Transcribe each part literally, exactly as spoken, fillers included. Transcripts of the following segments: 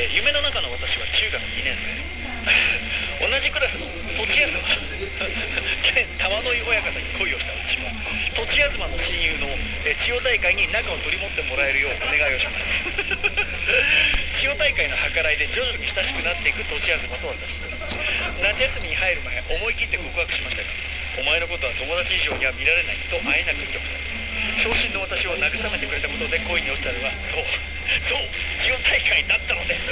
えー、夢の中の私は中学にねん生同じクラスの栃東現玉の井親方に恋をした私は栃東の親友の、えー、千代大会に仲を取り持ってもらえるようお願いをしました千代大会の計らいで徐々に親しくなっていく栃東と私夏休みに入る前思い切って告白しましたがお前のことは友達以上には見られないとあえなく拒否され昇進の私を慰めてくれたことで恋に落ちたのはそうそう千代大会だったのです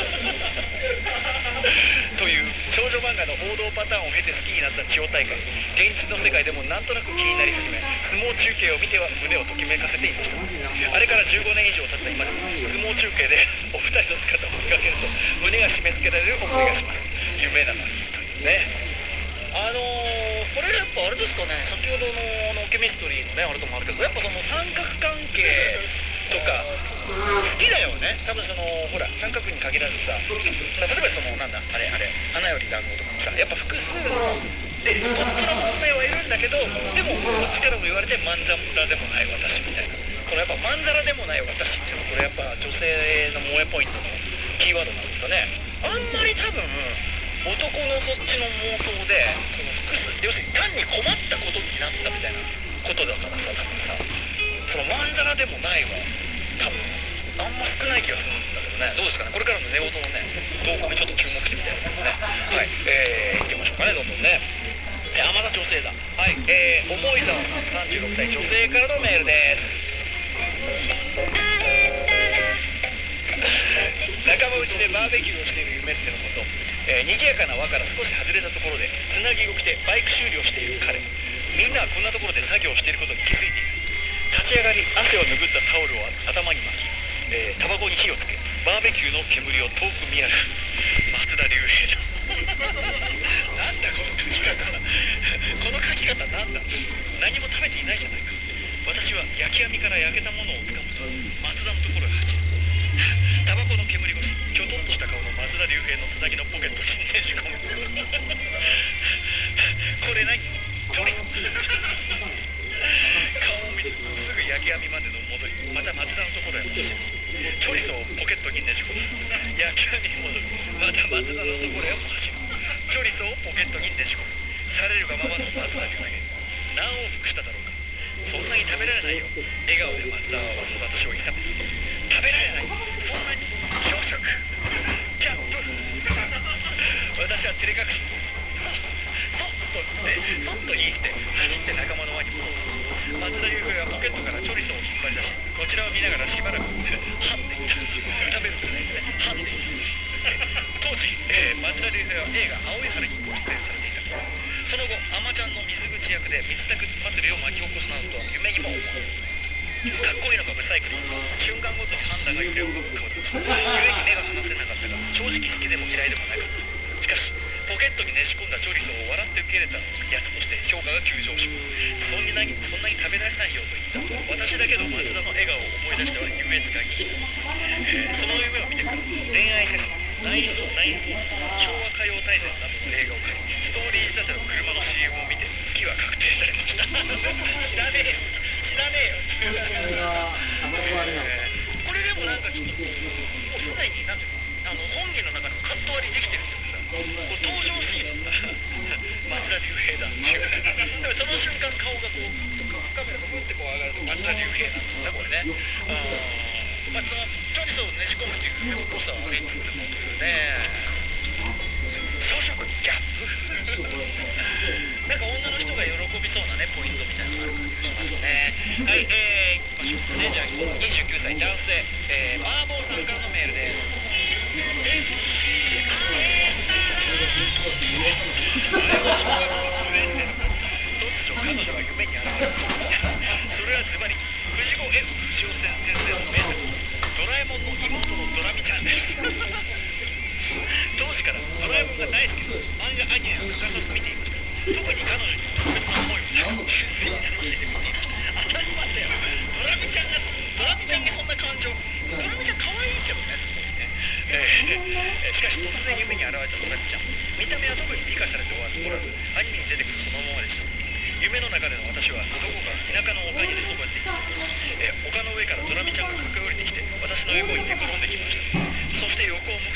という少女漫画の王道パターンを経て好きになった千代大会現実の世界でもなんとなく気になり始め相撲中継を見ては胸をときめかせていましたあれからじゅうごねん以上経った今でも相撲中継でお二人の姿を見かけると胸が締め付けられる思いがします夢なのにというねあのー、これやっぱあれですかね先ほどのあのケミストリーのねあれともあるけどやっぱその三角関係とか好きだよね多分そのほら三角に限らずさ例えばそのなんだあれあれ花より団子とかもさやっぱ複数のでどっちの本命はいるんだけどでもこっちからも言われてまんざらでもない私みたいなこのやっぱまんざらでもない私っていうのはこれやっぱ女性の萌えポイントのキーワードなんですかねあんまり多分男のそっちの妄想でその複数要するに単に困ったことになったみたいなことだからさ多分さそのまんざらでもないは多分あんま少ない気がするんだけどねどうですかねこれからの寝言のね動向にちょっと注目してみたいですねはいえー、いきましょうかねどんどんねえあまた女性だはいえー、重井沢さんじゅうろくさい女性からのメールです仲間内でバーベキューをしている夢ってのこと、えー、賑やかな輪から少し外れたところでつなぎを着てバイク修理をしている彼みんなはこんなところで作業をしていることに気づいている立ち上がり汗を拭ったタオルを頭に巻き、えー、タバコに火をつけバーベキューの煙を遠く見上げる松田龍平だなんだこの書き方この書き方なんだ何も食べていないじゃないか私は焼き網から焼けたものをつかむと松田のところへ走るタバコの煙越しきょとんとした顔の松田龍平のつなぎのポケットにねじ込むこれ何チョリ顔を見てすぐ焼き網までの戻りまた松田のところへ戻しチョリソをポケットにねじ込む焼き網に戻るまた松田のところへも走るチョリソをポケットにねじ込むされるがままの松田龍平何往復しただろうかそんなに食べられないよ笑顔で松田は私をいため食べられないそんなに朝食キャップ私は照れ隠しそっとってそっと言い捨て走って仲間の輪に戻す松田龍平はポケットからチョリソを引っ張り出しこちらを見ながらしばらくはんでいった食べるんじゃないですねはんでいった当時、えー、松田龍平は映画「青い春」にご出演されていたその後アマちゃんの水口役で水たく祭りを巻き起こすなどとは夢にも思うかっこいいのかブサイクで瞬間ごとに判断が揺れ動く顔だった故に目が離せなかったが正直好きでも嫌いでもなかったしかしポケットにねじ込んだチョリソを笑って受け入れたやつとして評価が急上昇そんなにそんなに食べなさいよと言った私だけど松田の笑顔を思い出しては優越感に、えー、その夢を見てから恋愛写真ナインナイン昭和歌謡大全などの映画を買いストーリー仕立ての車の シーエム を見て好きは確定されました知らねえよ知らねえよこれでもなんかちょっともうすでになんていうかあの本人の中でもカット割りできてるっていうかさこう登場シーンだ松田龍平だっていうでもその瞬間顔がこうカメラがふってこう上がると松田龍平なんですねこれねあまあそのチョリソをねじ込むっていうっぽさをありつつもというね朝食ギャップなんか女の人が喜びそうなねポイントみたいなのがある感じがしますねはいえー、いきましょうかねじゃあにじゅうきゅうさい男性えー、マーボーさんからのメールですあれは小学校ごねん生の頃突如彼女が夢に現れたそれはズバリ藤子 F 不二雄先生の名作ドラえもんの妹のドラミちゃんです当時からドラえもんが大好きで漫画アニメを欠かさず見ていました特に彼女に特別な思いを抱く純粋に楽しんで見ていました当たり前だよドラミちゃんがドラミちゃんにそんな感情ドラミちゃん可愛いけどねすごいね、えー、しかし突然夢に現れたドラミちゃん見た目は特に美化されておらずアニメに出てくるそのままでした夢の中での私はどこか田舎の丘に寝そべっていた、えー、丘の上からドラミちゃんが駆け下りてきて私の横に寝転んできましたそして横を向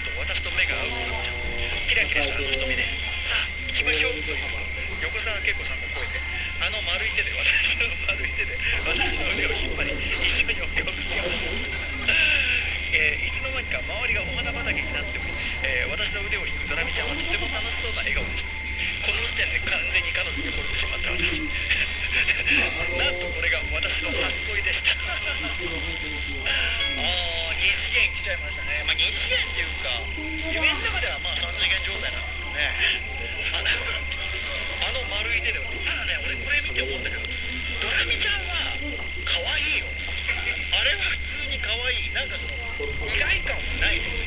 キラキラしたあの瞳でさあ行きましょうという横澤恵子さんの声で、あの丸い手で私の丸い手で私の腕を引っ張り一緒にお経をつけました、えー、いつの間にか周りがお花畑になっており、えー、私の腕を引くドラミちゃんはとても楽しそうな笑顔でした。この時点で完全に彼女に惚れてしまった私なんとこれが私の初恋でしたああ二次元来ちゃいましたね。まあ二次元っていうか夢の中ではまあ三次元状態なんですよね。あの丸い手で、ただね俺これ見て思ったけどドラミちゃんは可愛いよ。あれは普通に可愛い。なんかその意外感はないね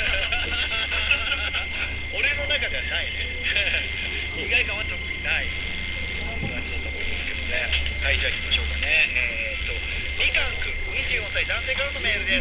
俺の中ではないね意外感は特にない感じだと思いますけどね。はい、じゃあ行きましょうかね。えー、っとみかんくんにじゅうよんさい男性からのメールです。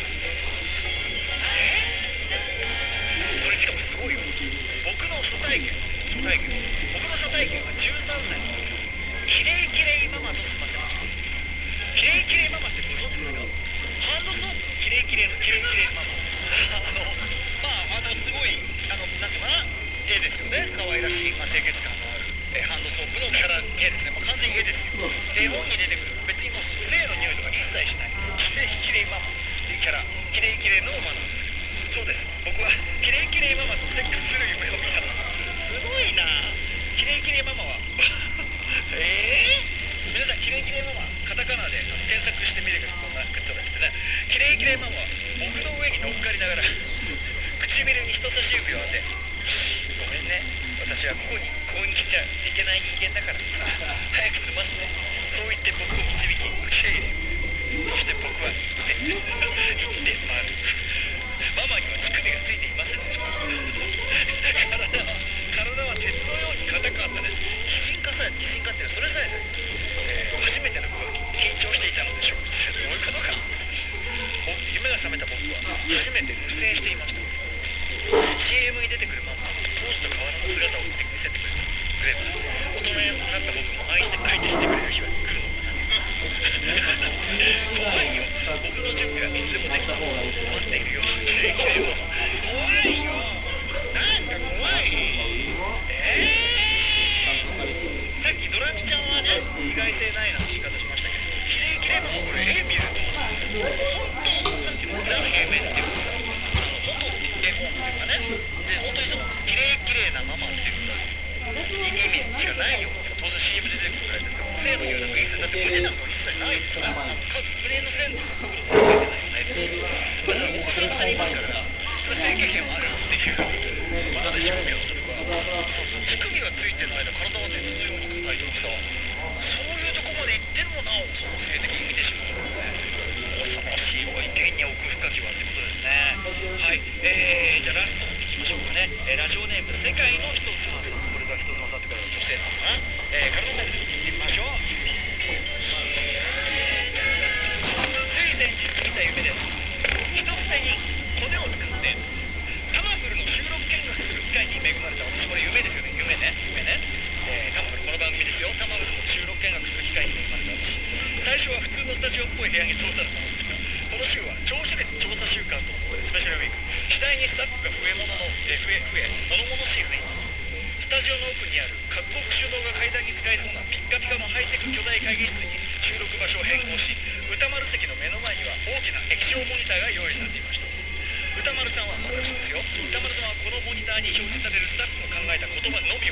えこれしかもすごいよ。僕の初体験初体験僕の初体験はじゅうさんさいの時キレイキレイママと済ませました。キレイキレイママってご存知ですか？ハンドソープのキレイキレイのキレイキレイママあのまああのすごいあのなんていうかな絵ですよね。可愛らしい、まあ、清潔感のあるえハンドソープのキャラ絵ですね。もう完全に絵ですよ。で絵本に出てくる別にもうスプレーの匂いとか一切しないキレイキレイママっていうキャラ、キレイキレイのママなんですけど、そうです。僕はキレイキレイママとセックスする夢を見たの。すごいな。キレイキレイママはえー、皆さんキレイキレイママカタカナであの検索してみてください。こんなことですね。キレイキレイママは僕の上に乗っかりながら唇に人差し指を当て、ごめんね、私はここにここに来ちゃいけない人間だから早く済ませて、そう言って僕を導き口へ入れ、そして僕は言って言って回る。ママには乳首がついていませんでした体は体は鉄のように硬かったです。擬人化さえ擬人化ってそれさえね、えー、初めての空気緊張していたのでしょう。そういうことか。夢が覚めた僕は初めて無声していました。 シーエム に出てくるママは当時と変わらぬ姿を見せてくれたくれます。大人になった僕も相手相手してくれる日は来るのかな怖いよ。僕の準備はいつでもできた。待っているよ。キレイキレイママ怖いよ。なんか怖い。えー、さっきドラミちゃんはね意外性ないなんて言い方しましたけど、キレイキレイママこれ絵見ると本当なんていうの裏の平面っていうか本当絵本っていうかね、で本当にそのキレイキレイなママっていうか意味しかないよ。当然 シーエム で出てくるぐらいですよ。性の匂いなんか一切だって胸なんか一切ないですから、胸の線とか黒つけてないよね。だからお子さんがいますからそれ性経験はあるっていう技でしょうけど、それは乳首がついてる間体は鉄のように硬いとかさ、そういうとこまで行ってるもなおその性的に見てしまうので恐ろしい。おい天に奥深きはってことですね。はい、えー、じゃあラストいきましょうかね。えー、ラジオネーム世界の人妻さん、これが人妻さんってから女性なのかな。えー、体のメールいきましょう。つい先日見た夢です。一つ手に骨を使ってタマフルの収録見学する機会に恵まれた私。これ夢ですよね。夢ね夢ね、えー、タマフルこの番組ですよ。タマフルの収録見学する機会に恵まれた私。最初は普通のスタジオっぽい部屋にそうたるものですが、この週は聴取率調査週間とのことでスペシャルウィーク。次第にスタッフが増え物の、えー、増え増え物々しい雰囲気。スタジオの奥にある各国首脳が階段に使えそうなピッカピカのハイテク巨大会議室に収録場所を変更し、歌丸席の目の前には大きな液晶モニターが用意されていました。歌丸さんは私ですよ。歌丸さんはこのモニターに表示されるスタッフの考えた言葉のみを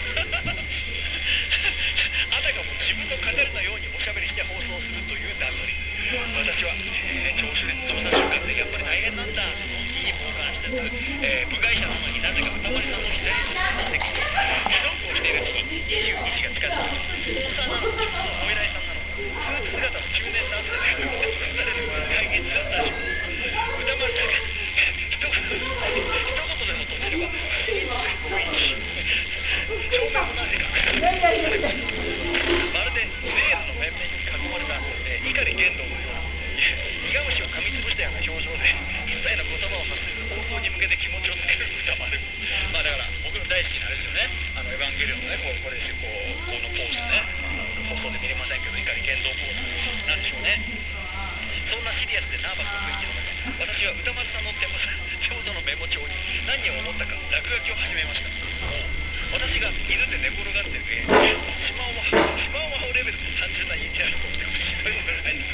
あたかも自分の語るのようにおしゃべりして放送するという段取り。私は、えー、聴取率調査週間でやっぱり大変なんだといい傍観しつつ、えー、部外者なのになぜか歌丸さんの左席にそうこうしているうちににじゅうにじが近づき、スポンサーなのかお偉いさんなのかスーツ姿の中年男性が尽くされる会議室だったし、歌丸さんが一言一言でも閉じれば不思議な雰囲気。照明もなぜかまるでゼールの面々に囲まれた、えー、碇玄道のように苦虫を噛みつぶしたような表情で一切の言葉を発せず放送に向けて気持ちをつける歌丸。まあだから僕の大好きなあれですよね、あのエヴァンゲリオンのねこうこれですよ、こうこのポーズね、放送で見れませんけど碇玄道ポーズなんでしょうね。そんなシリアスでナーバスな雰囲気の中、私は歌丸さんの手元手元のメモ帳に何を思ったか落書きめました。私が犬で寝転がってる絵、シマウマシマウマホレベルの単純なイラストを描くというのがないんです。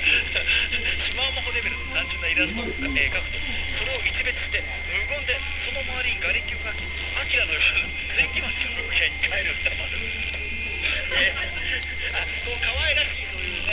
シマウマホレベルの単純なイラストを描くと、それを一別して無言でその周りに瓦礫を描き、アキラのような世紀末の風景に変える歌丸。えあこう可愛らしいそういうね